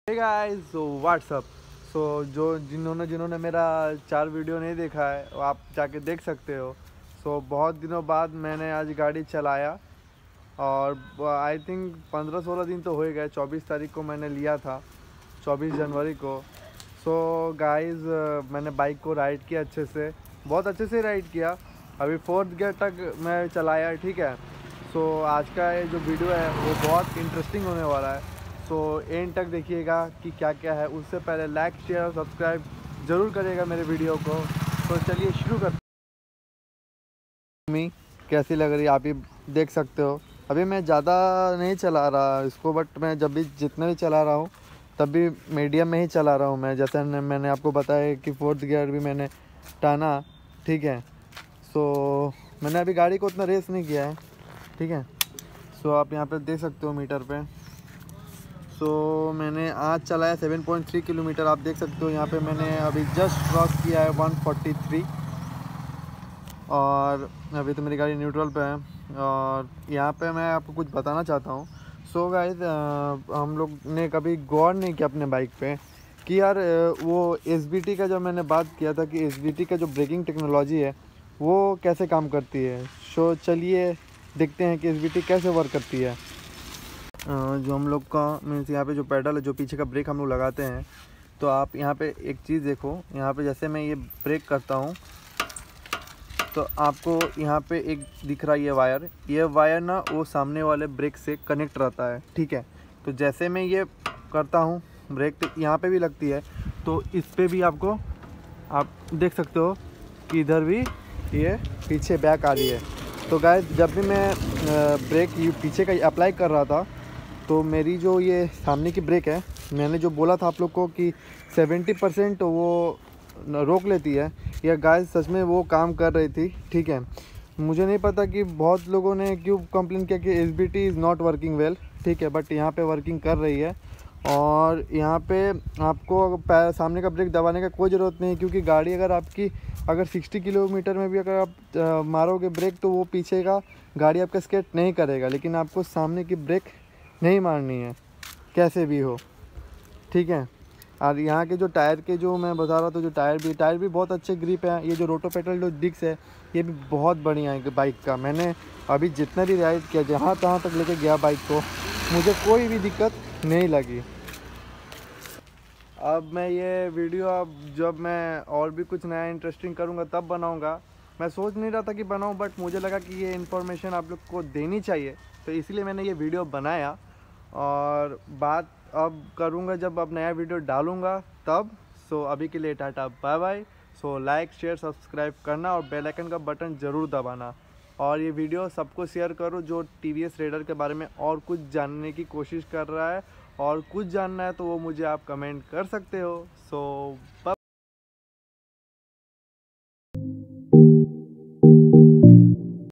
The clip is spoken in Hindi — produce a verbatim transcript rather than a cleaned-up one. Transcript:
Hey guys, so what's up. सो जो जिन्होंने जिन्होंने मेरा चार वीडियो नहीं देखा है वो आप जाके देख सकते हो। सो so, बहुत दिनों बाद मैंने आज गाड़ी चलाया और आई थिंक पंद्रह सोलह दिन तो हो ही गए। चौबीस तारीख को मैंने लिया था, चौबीस जनवरी को। सो so, गाइस, मैंने बाइक को राइड किया अच्छे से, बहुत अच्छे से राइड किया। अभी फोर्थ गियर तक मैं चलाया, ठीक है। सो so, आज का ये जो वीडियो है वो बहुत इंटरेस्टिंग होने वाला है। सो एंड तक देखिएगा कि क्या क्या है। उससे पहले लाइक शेयर और सब्सक्राइब ज़रूर करिएगा मेरे वीडियो को। तो चलिए शुरू करते हैं। मी कैसी लग रही है आप ही देख सकते हो। अभी मैं ज़्यादा नहीं चला रहा इसको, बट मैं जब भी जितने भी चला रहा हूँ तब भी मीडियम में ही चला रहा हूँ मैं। जैसे मैंने आपको बताया कि फोर्थ गियर भी मैंने टाना, ठीक है। सो मैंने अभी गाड़ी को उतना रेस नहीं किया है, ठीक है। सो आप यहाँ पे देख सकते हो मीटर पे। सो so, मैंने आज चलाया सात पॉइंट तीन किलोमीटर। आप देख सकते हो यहाँ पे मैंने अभी जस्ट क्रॉस किया है एक सौ तैंतालीस, और अभी तो मेरी गाड़ी न्यूट्रल पे है। और यहाँ पे मैं आपको कुछ बताना चाहता हूँ। सो so गाइस, हम लोग ने कभी गौर नहीं किया अपने बाइक पे कि यार वो एस बी टी का जो मैंने बात किया था कि एस बी टी का जो ब्रेकिंग टेक्नोलॉजी है वो कैसे काम करती है। सो so, चलिए देखते हैं कि एस बी टी कैसे वर्क करती है। जो हम लोग का मीन्स यहाँ पे जो पेडल है, जो पीछे का ब्रेक हम लोग लगाते हैं, तो आप यहाँ पे एक चीज़ देखो। यहाँ पे जैसे मैं ये ब्रेक करता हूँ तो आपको यहाँ पे एक दिख रहा है ये वायर। ये वायर ना वो सामने वाले ब्रेक से कनेक्ट रहता है, ठीक है। तो जैसे मैं ये करता हूँ ब्रेक, तो यहाँ पे भी लगती है। तो इस पर भी आपको आप देख सकते हो कि इधर भी ये पीछे बैक आ रही है। तो गाइस, जब भी मैं ब्रेक पीछे का अप्लाई कर रहा था तो मेरी जो ये सामने की ब्रेक है, मैंने जो बोला था आप लोग को कि सत्तर परसेंट वो रोक लेती है, या गाइस सच में वो काम कर रही थी, ठीक है। मुझे नहीं पता कि बहुत लोगों ने क्यों कंप्लेन किया कि S B T is not working well, ठीक है। बट यहाँ पे वर्किंग कर रही है। और यहाँ पे आपको पैर सामने का ब्रेक दबाने का कोई ज़रूरत नहीं है, क्योंकि गाड़ी अगर आपकी अगर साठ किलोमीटर में भी अगर आप आ, मारोगे ब्रेक तो वो पीछे का गाड़ी आपका स्केट नहीं करेगा। लेकिन आपको सामने की ब्रेक नहीं मारनी है कैसे भी हो, ठीक है। और यहाँ के जो टायर के जो मैं बता रहा था, जो टायर भी टायर भी बहुत अच्छे ग्रिप है। ये जो रोटोपेटल जो डिस्क है ये भी बहुत बढ़िया है बाइक का। मैंने अभी जितना भी राइड किया, जहाँ तहाँ तक लेके गया बाइक को, मुझे कोई भी दिक्कत नहीं लगी। अब मैं ये वीडियो अब जब मैं और भी कुछ नया इंटरेस्टिंग करूँगा तब बनाऊँगा। मैं सोच नहीं रहा था कि बनाऊँ, बट मुझे लगा कि ये इन्फॉर्मेशन आप लोग को देनी चाहिए, तो इसलिए मैंने ये वीडियो बनाया। और बात अब करूँगा जब अब नया वीडियो डालूँगा तब। सो अभी के लिए tata bye bye. So like share subscribe करना और बेल आइकन का बटन ज़रूर दबाना। और ये वीडियो सबको शेयर करो जो टी वी एस रेडर के बारे में और कुछ जानने की कोशिश कर रहा है, और कुछ जानना है तो वो मुझे आप कमेंट कर सकते हो। सो